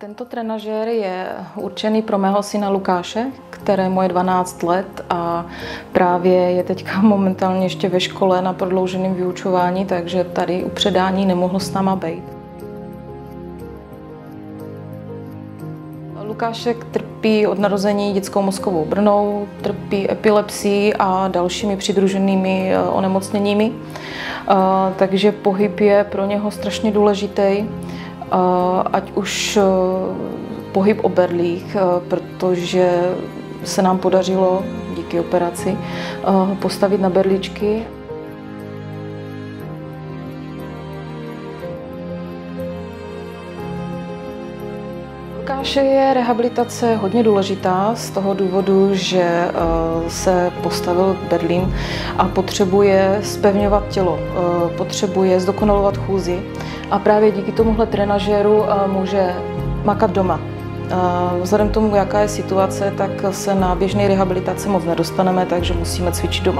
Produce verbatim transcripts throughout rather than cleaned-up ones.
Tento trenažér je určený pro mého syna Lukáše, kterému je dvanáct let a právě je teďka momentálně ještě ve škole na prodlouženém vyučování, takže tady u předání nemohl s náma být. Lukášek trpí od narození dětskou mozkovou brnou, trpí epilepsií a dalšími přidruženými onemocněními, takže pohyb je pro něho strašně důležitý. Ať už pohyb o berlích, protože se nám podařilo díky operaci postavit na berličky. Lukáše je rehabilitace hodně důležitá z toho důvodu, že se postavil berlín a potřebuje zpevňovat tělo, potřebuje zdokonalovat chůzi a právě díky tomuhle trenažéru může makat doma. Vzhledem k tomu, jaká je situace, tak se na běžné rehabilitace moc nedostaneme, takže musíme cvičit doma.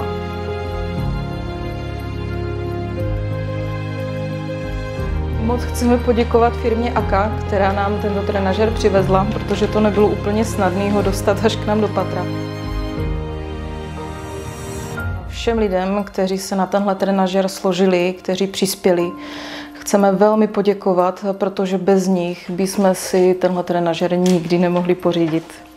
Moc chceme poděkovat firmě A K A, která nám tento trenažér přivezla, protože to nebylo úplně snadné ho dostat až k nám do patra. Všem lidem, kteří se na tenhle trenažér složili, kteří přispěli, chceme velmi poděkovat, protože bez nich bychom si tenhle trenažér nikdy nemohli pořídit.